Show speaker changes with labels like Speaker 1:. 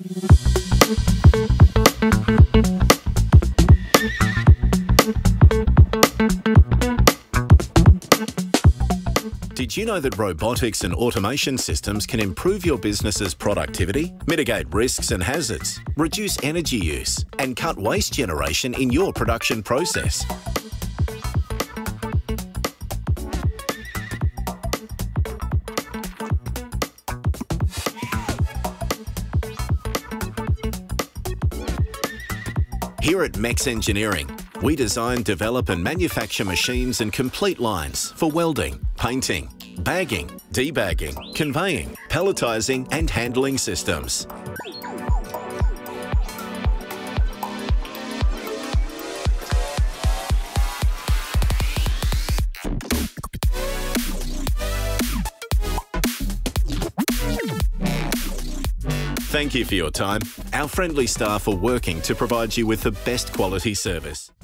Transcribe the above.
Speaker 1: Did you know that robotics and automation systems can improve your business's productivity, mitigate risks and hazards, reduce energy use, and cut waste generation in your production process? Here at Mexx Engineering, we design, develop and manufacture machines and complete lines for welding, painting, bagging, debagging, conveying, palletizing and handling systems. Thank you for your time. Our friendly staff are working to provide you with the best quality service.